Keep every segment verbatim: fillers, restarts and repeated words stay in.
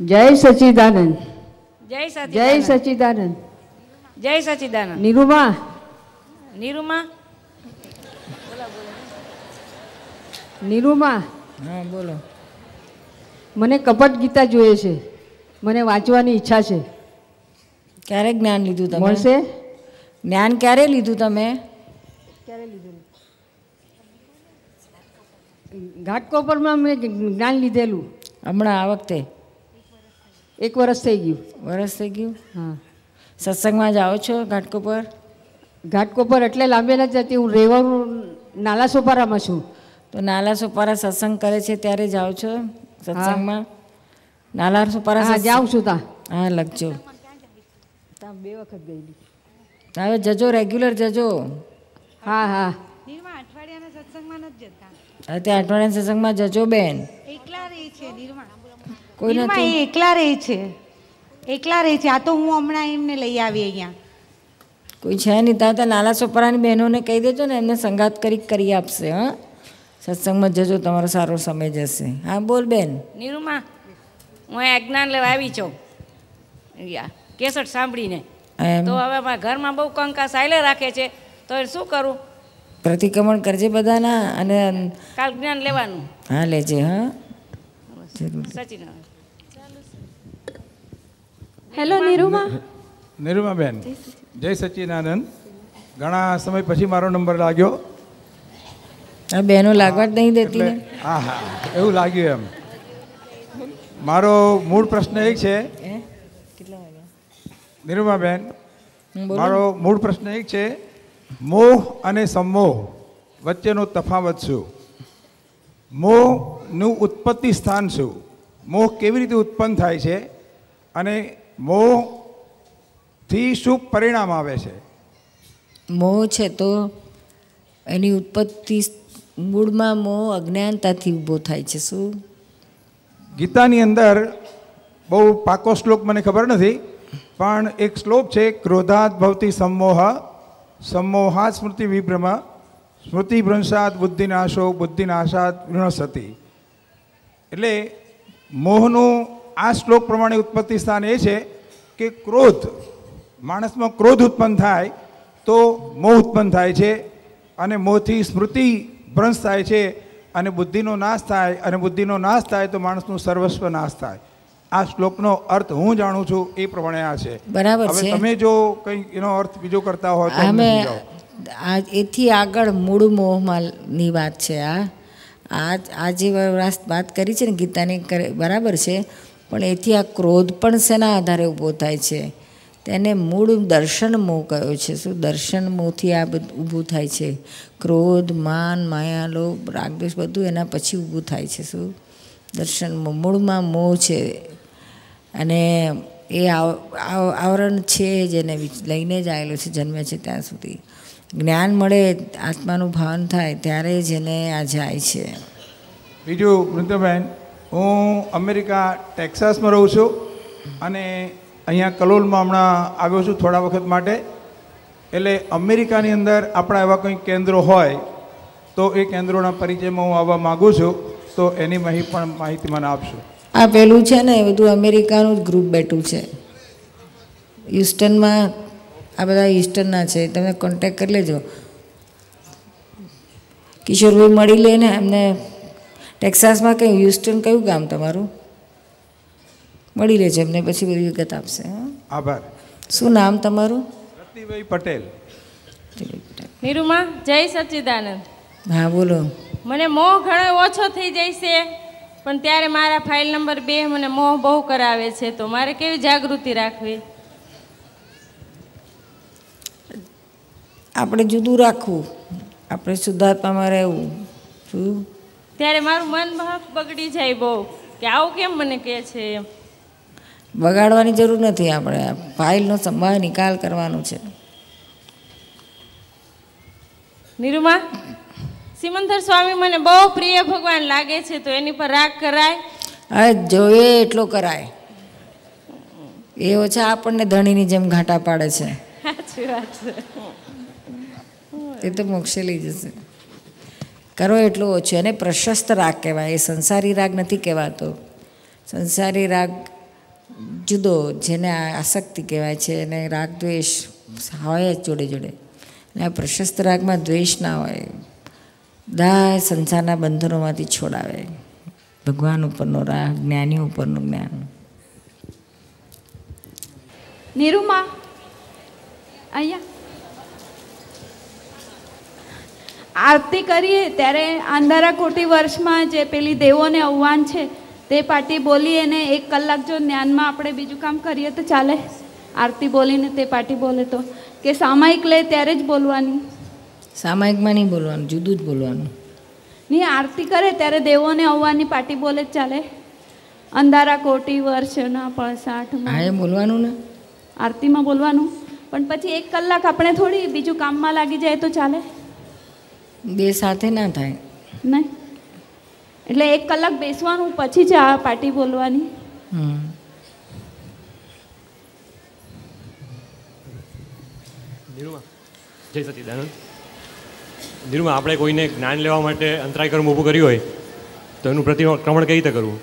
જય સચિદાનંદ. જય સચિદાનંદ. જય સચિદાનંદ. જય સચિદાનંદ. નીરુમા. નીરુમા. નીરુમા. હા બોલો. મને કપટ ગીતા જોઈએ છે, મને વાંચવાની ઈચ્છા છે. ક્યારે જ્ઞાન લીધું તમે? મળશે? જ્ઞાન ક્યારે લીધું તમે? ક્યારે લીધું? ઘાટકોપરમાં મેં જ્ઞાન લીધેલું. હમણાં આ વખતે? એક વર્ષ થઈ ગયું. વર્ષ થઈ ગયું? હા. સત્સંગમાં જાઓ છો ઘાટકોપર? ઘાટકોપર એટલે લાંબે નથી જતી, હું રેવાનું નાલા સોપારામાં છું. તો નાલા સોપારા સત્સંગ કરે છે ત્યારે જાઓ છો સત્સંગમાં? નાલા સોપારા હા જાઉં છું. ત્યાં હા લખજો. ત્યાં બે વખત ગયેલી. હવે જજો, રેગ્યુલર જજો. હા હા. અઠવાડિયાના સત્સંગમાં નથી જતા. હવે તે અઠવાડિયાના સત્સંગમાં જજો બેન. એકલા રહે છે નિર્મા. કોઈ નથી? એકલા રહે છે, એકલા રહે છે. આ તો હું હમણાં એમને લઈ આવી અહીંયા. કોઈ છે નહીં. ત્યાં નાલા સોપારાની બહેનોને કહી દેજો ને, એમને સંગાત કરી કરી આપશે. હા સત્સંગમાં જજો, તમારો સારો સમય જશે. હા બોલ બેન. નીરુમા, હું અહીંયા જ્ઞાન લેવા આવી છું કેસટ સાંભળીને. તો હવે મારા ઘરમાં બહુ કંકાસ આયલે રાખે છે, તો એ શું કરું? પ્રતિક્રમણ કરજે બધાના, અને કાલ જ્ઞાન લેવાનું. હા લેજે. હા સચિન. હેલો નિરુમા. નિરુમા બેન, જય સચિદાનંદ. ઘણા સમય પછી મારો નંબર લાગ્યો. આ બહેનો લાગવા જ નહીં દેતી ને. હા હા એવું લાગ્યું એમ. મારો મૂળ પ્રશ્ન એક છે નિરુમા બેન, મારો મૂળ પ્રશ્ન એક છે, મોહ અને સમોહ વચ્ચેનો તફાવત શું? મોહનું ઉત્પત્તિ સ્થાન શું? મોહ કેવી રીતે ઉત્પન્ન થાય છે અને મોહથી શું પરિણામ આવે છે? મોહ છે તો એની ઉત્પત્તિ મૂળમાં મોહ અજ્ઞાનતાથી ઊભો થાય છે. શું? ગીતાની અંદર બહુ પાકો શ્લોક મને ખબર નથી, પણ એક શ્લોક છે, ક્રોધાત ભવતી સમોહ, સમોહાત સ્મૃતિ વિભ્રમ, સ્મૃતિ ભ્રંશાત બુદ્ધિનાશો, બુદ્ધિનાશાત વિનશતિ. એટલે મોહનું આ શ્લોક પ્રમાણે ઉત્પત્તિ સ્થાન એ છે કે ક્રોધ, માણસમાં ક્રોધ ઉત્પન્ન થાય તો મોહ ઉત્પન્ન થાય છે, અને મોહથી સ્મૃતિ ભ્રંશ થાય છે, અને બુદ્ધિનો નાશ થાય, અને બુદ્ધિનો નાશ થાય તો માણસનું સર્વસ્વ નાશ થાય. આ શ્લોકનો અર્થ હું જાણું છું એ પ્રમાણે આ છે. બરાબર હવે છે. તમે જો કંઈ એનો અર્થ બીજો કરતા હોય તો અમે આ એથી આગળ મૂળ મોહમાંની વાત છે. આ આ આ જે વાત કરી છે ને ગીતાની, બરાબર છે, પણ એથી આ ક્રોધ પણ શેના આધારે ઊભો થાય છે? તેને મૂળ દર્શન મોહ કયો છે. શું દર્શન મોહથી આ બધું ઊભું થાય છે? ક્રોધ, માન, માયા, લોભ, રાગદ્વેષ બધું એના પછી ઊભું થાય છે. શું? દર્શન મોહ. મૂળમાં મોહ છે, અને એ આવરણ છે જેને લઈને જ આવેલો છે જન્મે છે ત્યાં સુધી. જ્ઞાન મળે, આત્માનું ભાન થાય ત્યારે જ એને આ જાય છે. બીજું વૃંદાબેન, હું અમેરિકા ટેક્સાસમાં રહું છું, અને અહીંયા કલોલમાં હમણાં આવ્યો છું થોડા વખત માટે. એટલે અમેરિકાની અંદર આપણા એવા કંઈ કેન્દ્રો હોય તો એ કેન્દ્રોના પરિચયમાં હું આવવા માગું છું, તો એની માહિતી પણ માહિતી મને આપશો. આ પેલું છે ને એ બધું અમેરિકાનું જ ગ્રુપ બેઠું છે. હ્યુસ્ટનમાં આ બધા હ્યુસ્ટનના છે, તમે કોન્ટેક કરી લેજો. કિશોરભાઈ મળી લે ને એમને. ટેક્સાસમાં કયું હ્યુસ્ટન કયું ગામ તમારું? મળી લેજો એમને, પછી બધી વિગત આપશે. આભાર. શું નામ તમારું? રતિભાઈ પટેલ. નીરુમા, જય સચિદાનંદ. હા બોલો. મને મોહ ઘણો ઓછો થઈ જાય છે, પણ ત્યારે મારા ફાઇલ નંબર બે મને મોહ બહુ કરાવે છે, તો મારે કેવી જાગૃતિ રાખવી? આપણે જુદું રાખવું, આપણે શુદ્ધાત્મામાં રહેવું. શું? ત્યારે મારું મન બગડી જાય બહુ, કે આવું કેમ મને કહે છે એમ. બગાડવાની જરૂર નથી, આપણે ફાઇલનો સંભાળ નિકાલ કરવાનો છે. નીરુમા, સિમંદર સ્વામી મને બહુ પ્રિય ભગવાન લાગે છે, તો એની પર રાગ કરાય? હા જોઈએ એટલો કરાય. એ ઓછા આપણને ધણીની જેમ ઘાટા પાડે છે. સાચી વાત છે. એ તો મોક્ષે લઈ જશે. કરો એટલો ઓછો. એને પ્રશસ્ત રાગ કહેવાય, એ સંસારી રાગ નથી કહેવાતો. સંસારી રાગ જુદો, જેને આસક્તિ કહેવાય છે, અને રાગ દ્વેષ હોય જ જોડે જોડે. અને આ પ્રશસ્ત રાગમાં દ્વેષ ના હોય, બધા સંસારના બંધનોમાંથી છોડાવે. ભગવાન ઉપરનો રાગ, જ્ઞાની ઉપરનું જ્ઞાન. નિરૂમા અહીંયા આરતી કરીએ ત્યારે અંધારા કોટી વર્ષમાં જે પેલી દેવોને અવવાન છે તે પાટી બોલીએ ને એક કલાક જો જ્ઞાનમાં આપણે બીજું કામ કરીએ તો ચાલે? આરતી બોલીને તે પાટી બોલે તો, કે સામાયિક લે ત્યારે જ બોલવાની? સામાયિકમાં નહીં બોલવાનું, જુદું જ બોલવાનું. નહીં, આરતી કરે ત્યારે દેવોને અવવાની પાટી બોલે જ ચાલે? અંધારા કોટી વર્ષના પળસાઠમાં હા, એ બોલવાનું ને, આરતીમાં બોલવાનું. પણ પછી એક કલાક આપણે થોડી બીજું કામમાં લાગી જાય તો ચાલે? બે સાથે ના થાય. નહીં, એટલે એક કલાક બેસવાનું પછી જ આ પાટી બોલવાની. હમ નિરૂમા, જય સચિદાનંદ. નિરૂમા, આપણે કોઈને જ્ઞાન લેવા માટે અંતરાય કર્મ ઊભું કર્યું હોય તો એનું પ્રતિક્રમણ કઈ રીતે કરવું?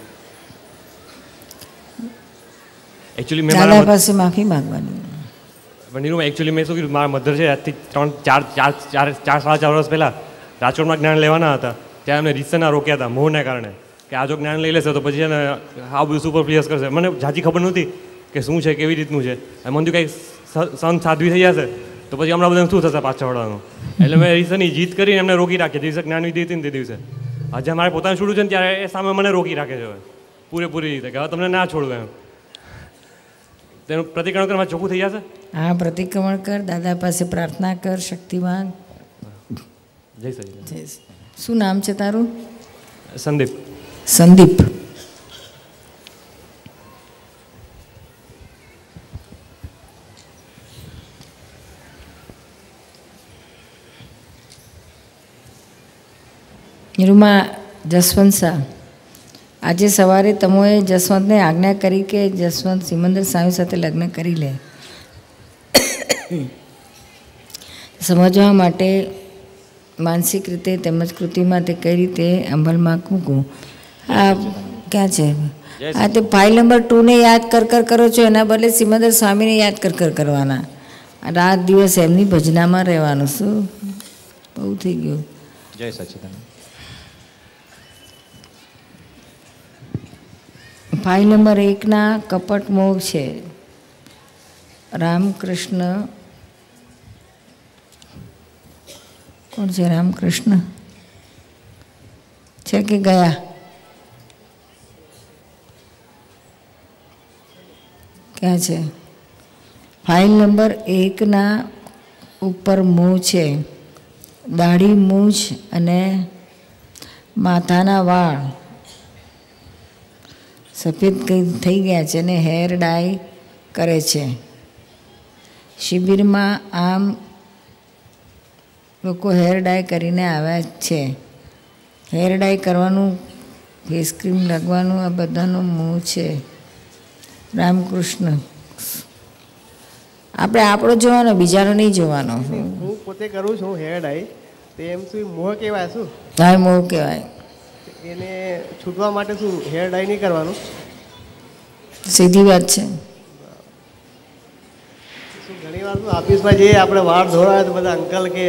એકચ્યુઅલી મેં દાદા પાસે માફી માંગવાની. પણ નિરૂમા, એકચ્યુઅલી મેં શું કીધું, મારા મધર છે આજથી ત્રણ ચાર ચાર ચાર ચાર સાડા ચાર વર્ષ પહેલાં રાજકોટમાં જ્ઞાન લેવાના હતા. ત્યાં અમને રીતસરના રોક્યા હતા મોહના કારણે, કે આ જો જ્ઞાન લઈ લેશે તો પછી છે ને આ બધું સુપરફ્લુઅસ કરશે. મને જાજી ખબર નહોતી કે શું છે, કેવી રીતનું છે. મને થયું કંઈક સંત સાધ્વી થઈ જશે તો પછી હમણાં બધાને શું થશે પાછા વળવાનું. એટલે મેં રીસની જીત કરીને એમને રોકી રાખી. દિવસે જ્ઞાન વિધિ હતી ને તે દિવસે, આજે મારે પોતાનું છોડવું છે ને ત્યારે એ સામે મને રોકી રાખે છે હવે પૂરેપૂરી રીતે, કે હવે તમને ના છોડવું એમ. તેનું પ્રતિક્રમણ કરવા ચોખ્ખું થઈ જશે? હા, પ્રતિક્રમણ કર, દાદા પાસે પ્રાર્થના કર, શક્તિવાન. જય સચિદાનંદ. શું નામ છે તારું? સંદીપ. સંદીપ. નિરૂમા, જસવંત શાહ, આજે સવારે તમોએ જસવંતને આજ્ઞા કરી કે જસવંત સિમંદર સ્વામી સાથે લગ્ન કરી લે. સમજવા માટે માનસિક રીતે તેમજ કૃતિમાં તે કઈ રીતે અમલમાં મૂકવું. આ ક્યાં છે? આ તે ફાઇલ નંબર ટુને યાદ કર કર કરો છો, એના બદલે સિમંદર સ્વામીને યાદ કર કર કરવાના. રાત દિવસ એમની ભજનામાં રહેવાનું. શું બહુ થઈ ગયું. જય સચિદાનંદ. ફાઇલ નંબર એકના કપટ મોહ છે. રામકૃષ્ણ, કોણ છે? રામકૃષ્ણ છે કે ગયા? ક્યાં છે? ફાઇલ નંબર એકના ઉપર મોં છે, દાઢી મૂછ અને માથાના વાળ સફેદ થઈ ગયા છે અને હેર ડાય કરે છે. શિબિરમાં આમ લોકો હેર ડાય કરીને આવ્યા છે. હેર ડાય કરવાનું, ફેસ ક્રીમ લગાવવાનું, આ બધાનું મોં છે. રામકૃષ્ણ, આપણે આપણો જોવાનો, બીજાનો નહીં જોવાનો. હું પોતે કરું છું હેર ડાય, તો એમ શું મોહ કહેવાય? શું હા, મોહ કહેવાય. એને છૂટવા માટે શું હેર ડાય નહીં કરવાનું? સીધી વાત છે. શું ઘણી વાર શું ઓફિસમાં જઈએ આપણે વાળ ધોળાય તો બધા અંકલ કે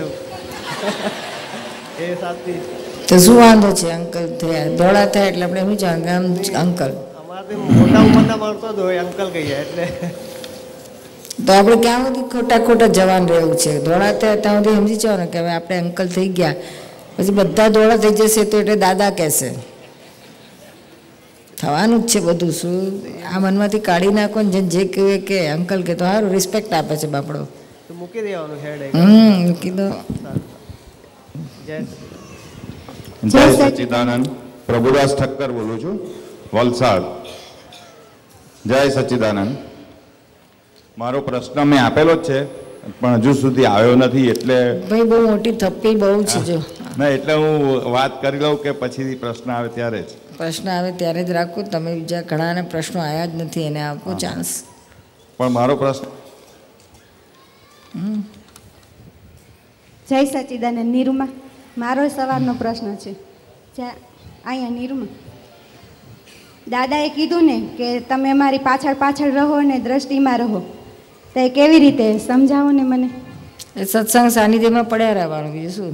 એ સાચી તો શું વાંધો છે? અંકલ થયા, ધોળા થાય એટલે આપણે શું જાણ આમ અંકલ. અમારે મોટા ઉંમરના માણસો જ હોય અંકલ કહીએ એટલે. તો આપણે ક્યાં સુધી ખોટા ખોટા જવાન રહેવું છે? ધોળા થયા ત્યાં સુધી સમજી જાઓ ને કે હવે આપણે અંકલ થઈ ગયા, પછી બધા ધોળા થઈ જશે તો એટલે દાદા કહેશે. થવાનું જ છે બધું. શું આ મનમાંથી કાઢી નાખો ને જે કહેવે કે અંકલ કે તો સારું રિસ્પેક્ટ આપે છે બાપડો. મૂકી દેવાનું હેર ડાય. હમ મૂકી દો. જય સચિદાનંદ. પ્રભુદાસ ઠક્કર બોલું છું, વલસાડ. જય સચિદાનંદ. મારો પ્રશ્ન મેં આપેલો જ છે પણ હજુ સુધી આવ્યો નથી, એટલે ભાઈ બહુ મોટી થપ્પી બહુ છે. જો ના, એટલે હું વાત કરી લઉં કે પછી પ્રશ્ન આવે ત્યારે જ? પ્રશ્ન આવે ત્યારે જ રાખો. તમે બીજા ઘણાને પ્રશ્નો આવ્યા જ નથી, એને આપો ચાન્સ. પણ મારો પ્રશ્ન. જય સચિદાનંદ. નિરૂમા, મારો સવારનો પ્રશ્ન છે. જ્યાં અહીંયા નિરૂમા દાદાએ કીધું ને કે તમે મારી પાછળ પાછળ રહો ને દ્રષ્ટિમાં રહો, તો એ કેવી રીતે સમજાવો ને મને. એ સત્સંગ સાનિધ્યમાં પડ્યા રહેવાનું, બીજું શું.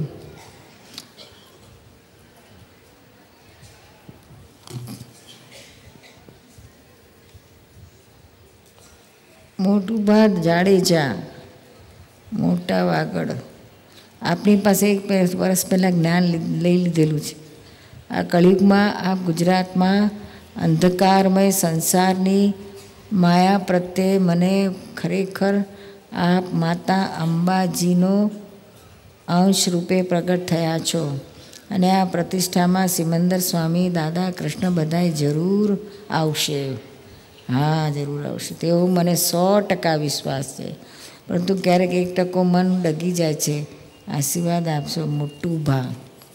મોટું ભાત જાડેજા, મોટા વાગડ, આપણી પાસે એક વર્ષ પહેલાં જ્ઞાન લઈ લીધેલું છે. આ કળિયુગમાં આપ ગુજરાતમાં અંધકારમય સંસારની માયા પ્રત્યે મને ખરેખર આપ માતા અંબાજીનો અંશ રૂપે પ્રગટ થયા છો અને આ પ્રતિષ્ઠામાં સિમંદર સ્વામી, દાદા, કૃષ્ણ બધાય જરૂર આવશે. હા, જરૂર આવશે તેવો મને સો ટકા વિશ્વાસ છે. પરંતુ ક્યારેક એક ટકો મન ડગી જાય છે. આશીર્વાદ આપશો. મોટું ભા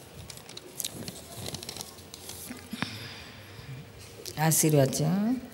આશીર્વાદ છે.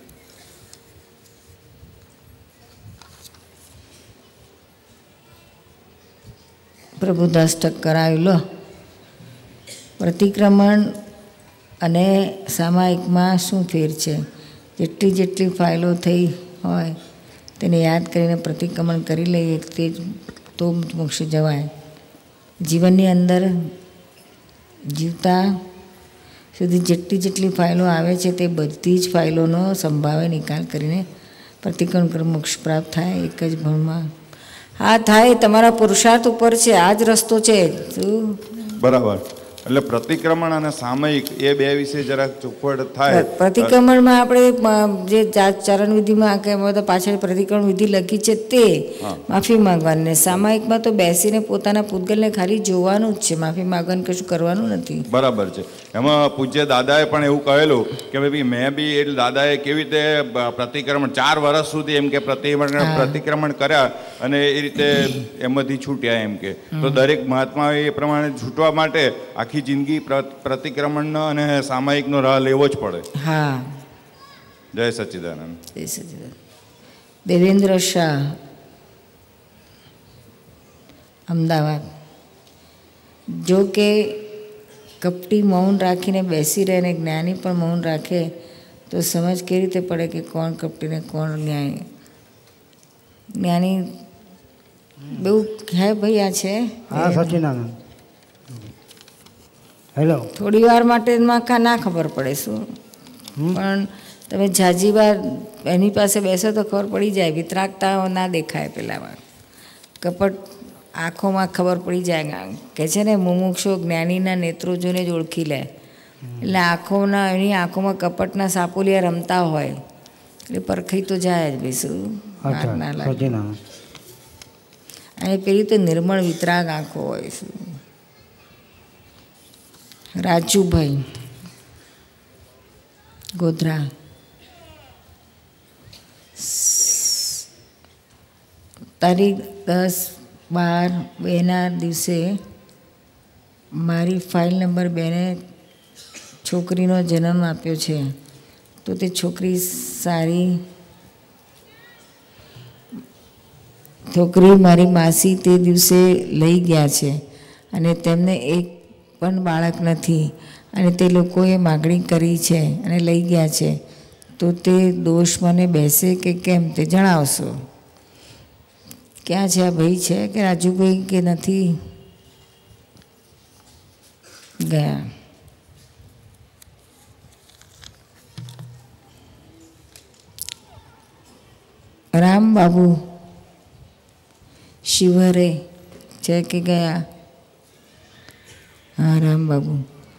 પ્રભુદાસ ઠક્કર આવ્યું. લો, પ્રતિક્રમણ અને સામાયિકમાં શું ફેર છે? જેટલી જેટલી ફાઇલો થઈ હોય તેને યાદ કરીને પ્રતિક્રમણ કરી લઈએ તે તો મોક્ષ જવાય. જીવનની અંદર જીવતા સુધી જેટલી જેટલી ફાઇલો આવે છે તે બધી જ ફાઇલોનો સંભાવે નિકાલ કરીને પ્રતિક્રમણ કરી મોક્ષ પ્રાપ્ત થાય એક જ ભણમાં. હા, થાય. તમારા પુરુષાર્થ ઉપર છે. આ જ રસ્તો છે. શું બરાબર? એટલે પ્રતિક્રમણ અને સામયિક એ બે વિશે જરાક ચોખવટ થાય. પ્રતિક્રમણમાં આપણે જે ચરણ વિધિમાં કે બધા પાછળ પ્રતિક્રમણ વિધિ લખી છે તે માફી માંગવાની. સામાયિકમાં તો બેસીને પોતાના પૂતગલને ખાલી જોવાનું જ છે, માફી માંગવાનું કશું કરવાનું નથી. બરાબર છે. એમાં પૂજ્ય દાદાએ પણ એવું કહેલું કે ભાઈ મેં બી એટલે દાદાએ કેવી રીતે પ્રતિક્રમણ ચાર વર્ષ સુધી એમ કે પ્રતિક્રમણ પ્રતિક્રમણ કર્યા અને એ રીતે એમાંથી છૂટ્યા એમ કે. તો દરેક મહાત્મા એ પ્રમાણે છૂટવા માટે આખી જિંદગી પ્રતિક્રમણનો અને સામાયિકનો રાહ લેવો જ પડે. હા. જય સચ્ચિદાનંદ. જય સચ્ચિદાનંદ. દેવેન્દ્ર શાહ, અમદાવાદ. જો કે કપટી મૌન રાખીને બેસી રહે ને જ્ઞાની પણ મૌન રાખે તો સમજ કેવી રીતે પડે કે કોણ કપટી ને કોણ જ્ઞાની? જ્ઞાની બહુ હે ભાઈ આ છે. હા, સચ્ચિદાનંદ. હેલો. થોડી વાર માટે ના ખબર પડે શું, પણ તમે ઝાઝી વાર એની પાસે બેસો તો ખબર પડી જાય. વિતરાગતા ના દેખાય પેલામાં. કપટ આંખોમાં ખબર પડી જાય. કે છે ને મુમુક્ષો જ્ઞાનીના નેત્રો જોઈને જ ઓળખી લે. એટલે આંખોના એની આંખોમાં કપટના સાપોલિયા રમતા હોય એટલે પરખાઈ તો જાય જ ભાઈ. શું ના લાગે. અને પેલી તો નિર્મળ વિતરાગ આંખો હોય. શું રાજુભાઈ, ગોધરા. તારીખ દસ બાર બેના દિવસે મારી ફાઇલ નંબર બેને છોકરીનો જન્મ આપ્યો છે. તો તે છોકરી સારી છોકરી મારી માસી તે દિવસે લઈ ગયા છે અને તેમને એક પણ બાળક નથી અને તે લોકોએ માગણી કરી છે અને લઈ ગયા છે. તો તે દોષ મને બેસે કે કેમ તે જણાવશો. ક્યાં છે આ ભાઈ? છે કે રાજુભાઈ કે નથી ગયા? રામબાબુ શિવરે છે કે ગયા? હા, રામબાબુ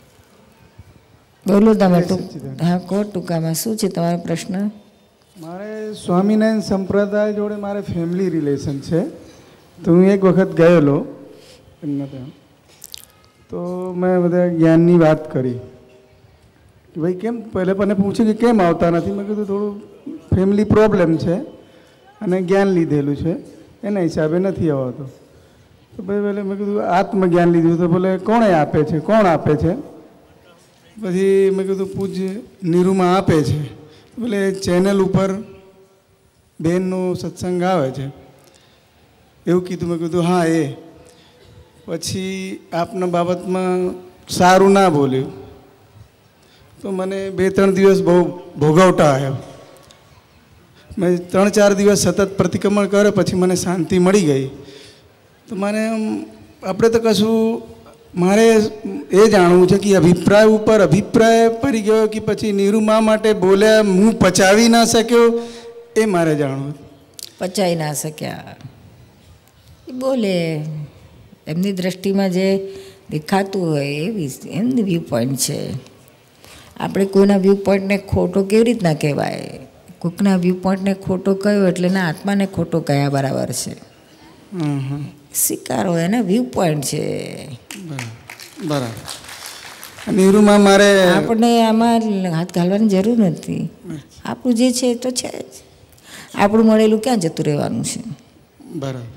બોલો તમે. હા, કો ટૂંકામાં શું છે તમારો પ્રશ્ન? મારે સ્વામિનારાયણ સંપ્રદાય જોડે મારે ફેમિલી રિલેશન છે. તો હું એક વખત ગયેલો એમના ત્યાં, તો મેં બધા જ્ઞાનની વાત કરી કે ભાઈ કેમ, પહેલે મને પૂછ્યું કે કેમ આવતા નથી. મેં કીધું થોડું ફેમિલી પ્રોબ્લેમ છે અને જ્ઞાન લીધેલું છે એના હિસાબે નથી આવતો. તો ભાઈ પહેલે મેં કીધું આત્મજ્ઞાન લીધું. તો બોલે કોણે આપે છે? કોણ આપે છે? પછી મેં કીધું પૂજ્ય નીરુમાં આપે છે. બોલે ચેનલ ઉપર બેનનો સત્સંગ આવે છે એવું કીધું. મેં કીધું હા એ. પછી આપના બાબતમાં સારું ના બોલ્યું. તો મને બે ત્રણ દિવસ બહુ ભોગવટા આવ્યો. મેં ત્રણ ચાર દિવસ સતત પ્રતિક્રમણ કર્યો, પછી મને શાંતિ મળી ગઈ. તો મને આપણે તો કશું મારે એ જાણવું છે કે અભિપ્રાય ઉપર અભિપ્રાય પડી ગયો કે પછી નીરુમા માટે બોલ્યા, હું પચાવી ના શક્યો, એ મારે જાણવું. પચાવી ના શક્યા એ બોલે, એમની દ્રષ્ટિમાં જે દેખાતું હોય એવી એમની વ્યૂ પોઈન્ટ છે. આપણે કોઈના વ્યૂ પોઈન્ટને ખોટો કેવી રીતના કહેવાય? કોઈકના વ્યૂ પોઈન્ટને ખોટો કહ્યો એટલે એના આત્માને ખોટો કયા બરાબર છે? સ્વીકારો, એના વ્યૂ પોઈન્ટ છે. બરાબર. નીરુમાં મારે આપણે આમાં હાથ ઘાલવાની જરૂર નથી. આપણું જે છે એ તો છે જ. આપણું મળેલું ક્યાં જતું રહેવાનું છે? બરાબર.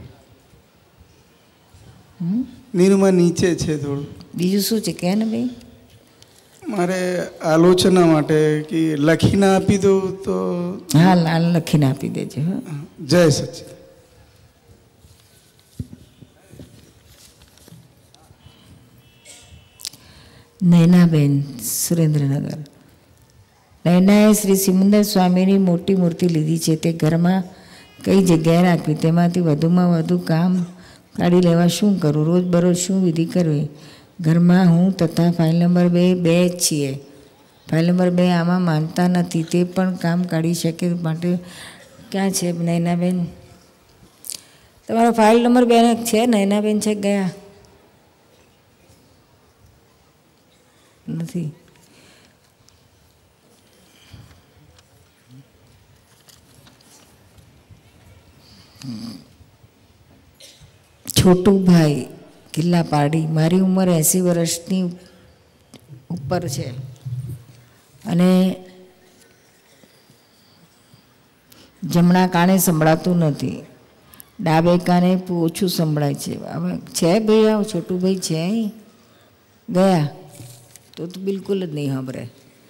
નીરુમાં નીચે છે થોડું. બીજું શું છે કે ને ભાઈ? મારે આલોચના માટે કે લખીને આપી દો તો? હા, લાલ લખીને આપી દેજો. જય સચિદાનંદ. નૈનાબેન, સુરેન્દ્રનગર. નૈનાએ શ્રી સિમંદર સ્વામીની મોટી મૂર્તિ લીધી છે. તે ઘરમાં કઈ જગ્યાએ રાખવી? તેમાંથી વધુમાં વધુ કામ કાઢી લેવા શું કરવું? રોજબરોજ શું વિધિ કરવી? ઘરમાં હું તથા ફાઇલ નંબર બે બે જ છીએ. ફાઇલ નંબર બે આમાં માનતા નથી. તે પણ કામ કાઢી શકે માટે ક્યાં છે નૈનાબેન? તમારો ફાઇલ નંબર બે છે નૈનાબેન? છે ગયા નથી. છોટુભાઈ, કિલ્લા પાડી. મારી ઉંમર એંસી વર્ષની ઉપર છે અને જમણા કાને સંભળાતું નથી, ડાબે કાને ઓછું સંભળાય છે. હવે છે ભાઈ, આવું છોટુભાઈ છે ગયા તો તો બિલકુલ જ નહીં સાંભળે.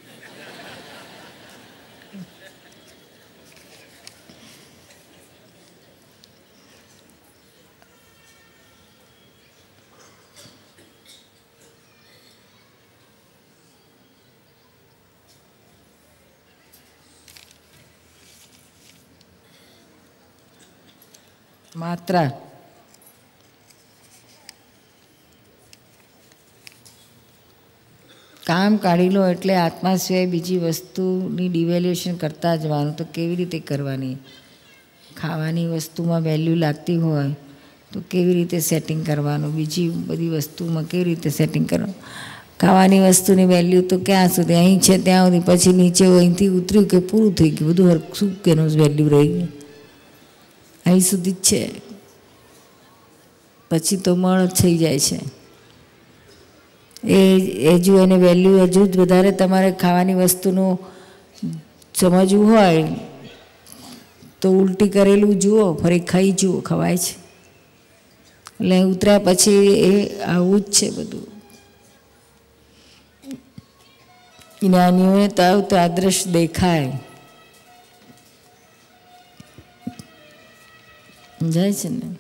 માત્રા કામ કાઢી લો એટલે આત્મા સિવાય બીજી વસ્તુની ડિવેલ્યુએશન કરતા જવાનું. તો કેવી રીતે કરવાની? ખાવાની વસ્તુમાં વેલ્યુ લાગતી હોય તો કેવી રીતે સેટિંગ કરવાનું? બીજી બધી વસ્તુમાં કેવી રીતે સેટિંગ કરવાનું? ખાવાની વસ્તુની વેલ્યુ તો ક્યાં સુધી? અહીં છે ત્યાં સુધી, પછી નીચે અહીંથી ઉતર્યું કે પૂરું થઈ ગયું, બધું શું કે એનું વેલ્યુ રહી ગયું? અહીં સુધી જ છે, પછી તો મળ જ થઈ જાય છે. એ એ જો એને વેલ્યુ હજુ જ વધારે તમારે ખાવાની વસ્તુનું સમજવું હોય તો ઉલટી કરેલું જુઓ, ફરી ખાઈ જુઓ, ખવાય છે. એટલે ઉતર્યા પછી એ આવું જ છે બધું. જ્ઞાનીઓને તાવ તો આદર્શ દેખાય જાય છે ને,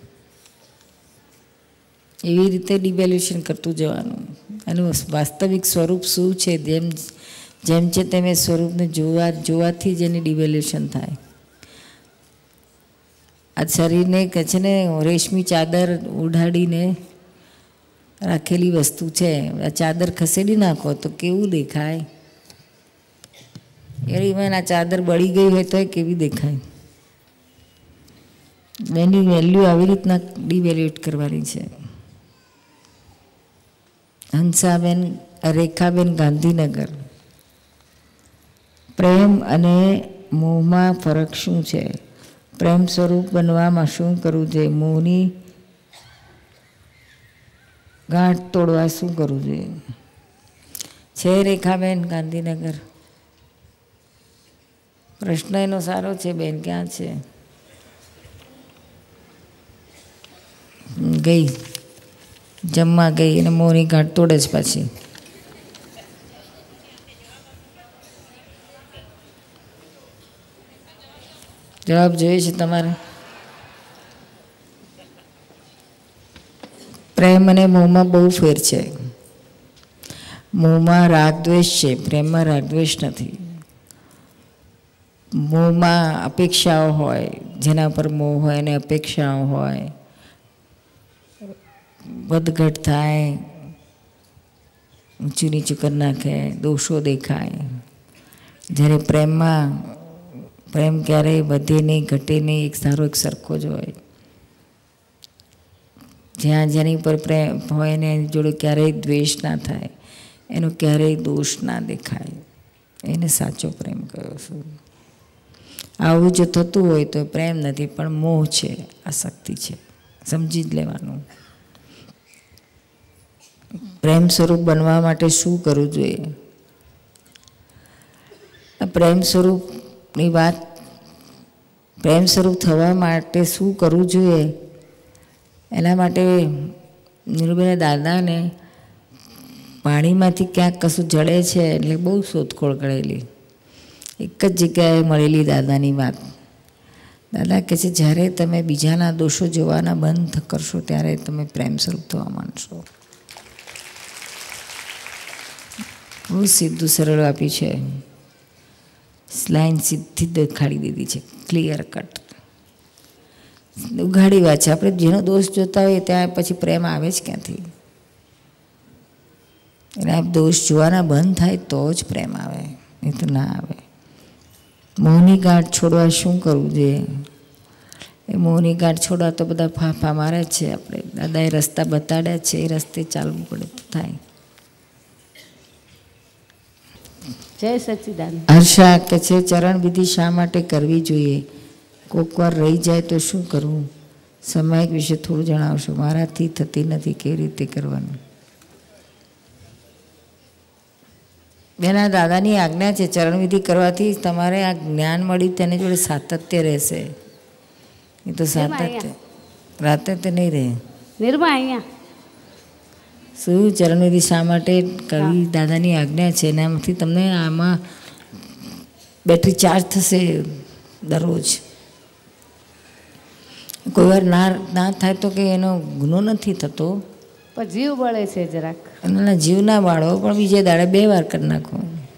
એવી રીતે ડિવેલ્યુએશન કરતું જવાનું. એનું વાસ્તવિક સ્વરૂપ શું છે, જેમ જેમ છે તેમ એ સ્વરૂપને જોવા જોવાથી જ એની ડિવેલ્યુએશન થાય. આ શરીરને કહે છે ને રેશમી ચાદર ઉડાડીને રાખેલી વસ્તુ છે, આ ચાદર ખસેડી નાખો તો કેવું દેખાય? એમાં આ ચાદર બળી ગઈ હોય તો એ કેવી દેખાય? એની વેલ્યુ આવી રીતના ડિવેલ્યુએટ કરવાની છે. હંસાબેન, રેખાબેન, ગાંધીનગર. પ્રેમ અને મોહમાં ફરક શું છે? પ્રેમ સ્વરૂપ બનવામાં શું કરવું જોઈએ? મોહની ગાંઠ તોડવા શું કરવું જોઈએ? છે રેખાબેન, ગાંધીનગર. પ્રશ્ન એનો સારો છે બેન. ક્યાં છે? ગઈ જમવા ગઈ અને મોહની ગાંઠ તોડે જ પાછી. જવાબ જોઈએ છે તમારે? પ્રેમ અને મોહમાં બહુ ફેર છે. મોહમાં રાગદ્વેષ છે, પ્રેમમાં રાગદ્વેષ નથી. મોહમાં અપેક્ષાઓ હોય, જેના પર મોહ હોય એને અપેક્ષાઓ હોય, વધઘટ થાય, ઊંચું નીચું કરી નાખે, દોષો દેખાય. જ્યારે પ્રેમમાં પ્રેમ ક્યારેય વધે નહીં, ઘટે નહીં, એક સારો એક સરખો જ હોય. જ્યાં જેની પર પ્રેમ હોય ને એની જોડે ક્યારેય દ્વેષ ના થાય, એનો ક્યારેય દોષ ના દેખાય, એને સાચો પ્રેમ કહ્યો છું. આવું જો થતું હોય તો પ્રેમ નથી પણ મોહ છે, આસક્તિ છે, સમજી જ લેવાનું. પ્રેમ સ્વરૂપ બનવા માટે શું કરવું જોઈએ? પ્રેમ સ્વરૂપની વાત, પ્રેમ સ્વરૂપ થવા માટે શું કરવું જોઈએ એના માટે નીરુબેન દાદાને પાણીમાંથી ક્યાંક કશું જડે છે એટલે બહુ શોધખોળ કરેલી. એક જ જગ્યાએ મળેલી દાદાની વાત. દાદા કહે છે જ્યારે તમે બીજાના દોષો જોવાના બંધ કરશો ત્યારે તમે પ્રેમ સ્વરૂપ થવા માંડશો. બહુ સીધું સરળ આપ્યું છે, લાઈન સીધી દેખાડી દીધી છે, ક્લિયર કટ, ઉઘાડી વાત છે. આપણે જેનો દોષ જોતા હોઈએ ત્યાં પછી પ્રેમ આવે જ ક્યાંથી? એટલે દોષ જોવાના બંધ થાય તો જ પ્રેમ આવે, નહીં તો ના આવે. મોહની ગાંઠ છોડવા શું કરવું જોઈએ? એ મોહની ગાંઠ છોડવા તો બધા ફાફા મારે જ છે. આપણે દાદાએ રસ્તા બતાડ્યા છે, એ રસ્તે ચાલવું પડે તો થાય. જય સચ્ચિદાનંદ. હર્ષા કે છે ચરણ વિધિ શા માટે કરવી જોઈએ? કોક વાર રહી જાય તો શું કરવું? સમય વિશે થોડું જણાવશો? મારાથી થતી નથી, કેવી રીતે કરવાનું? બેના દાદાની આજ્ઞા છે ચરણ વિધિ કરવાથી તમારે આ જ્ઞાન મળ્યું તેની જોડે સાતત્ય રહેશે. એ તો સાતત્ય રાતે તો નહીં રહે. નિર્મા અહીંયા શું ચરણ વિધિ શા માટે કરવી? દાદાની આજ્ઞા છે, એનામાંથી તમને આમાં બેટરી ચાર્જ થશે દરરોજ. કોઈ વાર ના ના થાય તો કે એનો ગુનો નથી થતો, પણ જીવ બળે છે જરાક. એના જીવ ના બાળો, પણ બીજે દાડે બે વાર કરી નાખો.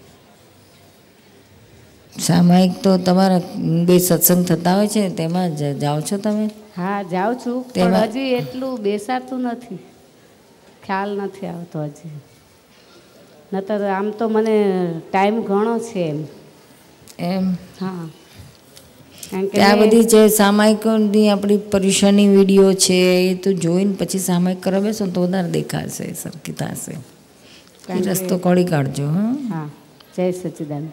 સામાયિક તો તમારા બે સત્સંગ થતા હોય છે તેમાં જાઓ છો તમે? હા જાઉં છું, પણ હજી એટલું બેસાતું નથી, ખ્યાલ નથી આવતો હજી. નતર આમ તો મને ટાઈમ ઘણો છે એમ એમ હા. આ બધી જે સામાયિકોની આપણી પરેશાની વિડીયો છે એ તો જોઈને પછી સામાયિક કરવા બેસો તો વધારે દેખાશે, સરખી થશે. એ રસ્તો કોળી કાઢજો. હા હા. જય સચ્ચિદાનંદ.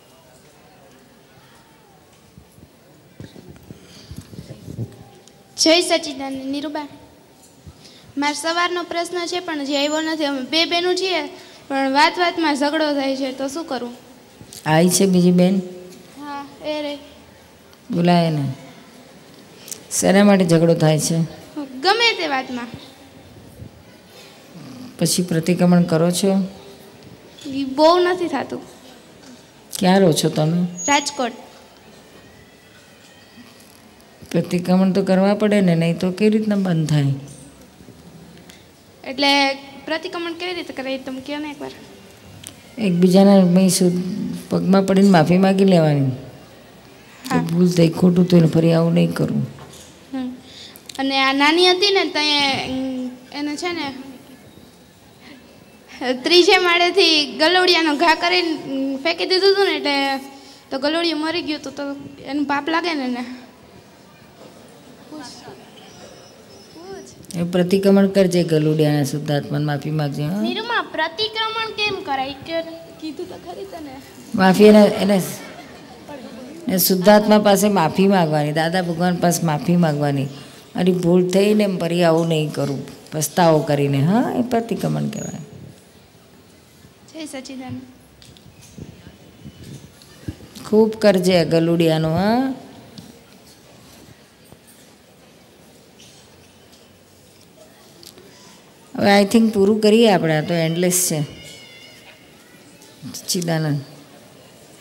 જય સચ્ચિદાનંદ. નીરુબા, મારો સવારનો પ્રશ્ન છે પણ જે આવ્યો નથી. અમે બે બહેનો છીએ પણ વાત વાતમાં ઝઘડો થાય છે તો શું કરવું? આવી છે બીજી બેન? હા એ રે. બોલાય ને. શેના માટે ઝઘડો થાય છે? ગમે તે વાતમાં. પછી પ્રતિક્રમણ કરો છો? બહુ નથી થતું. ક્યાં રહો છો તમે? રાજકોટ. પ્રતિક્રમણ તો કરવા પડે ને, નહીં તો કેવી રીતના બંધ થાય? એટલે પ્રતિક્રમણ કેવી રીતે કરે તમે કહો ને એકવાર. એકબીજાના પગમાં પડીને માફી માગી લેવાની. ભૂલ થઈ, ખોટું તો એને ફરી આવું નહીં કરવું. અને આ નાની હતી ને ત્યાં એને છે ને ત્રીજે માળેથી ગલોડિયાનો ઘા કરીને ફેંકી દીધું હતું ને, એટલે તો ગલોડિયું મરી ગયું હતું તો એનું પાપ લાગે ને એને. એ પ્રતિક્રમણ કરજે, ગલુડિયાના શુદ્ધાત્માને માફી માગજે. નિરુમા, પ્રતિક્રમણ કેમ કરાય કે કીધું તો ખરી તને. માફી એને એને શુદ્ધાત્મા પાસે માફી માગવાની, દાદા ભગવાન પાસે માફી માગવાની. અને ભૂલ થઈને ફરી આવું નહીં કરું, પસ્તાવો કરીને. હા, એ પ્રતિક્રમણ કહેવાય. જય સચ્ચિદાનંદ. ખૂબ કરજે ગલુડિયાનું. હા, હવે આઈ થિંક પૂરું કરીએ આપણે. આ તો એન્ડલેસ છે. સચ્ચિદાનંદ.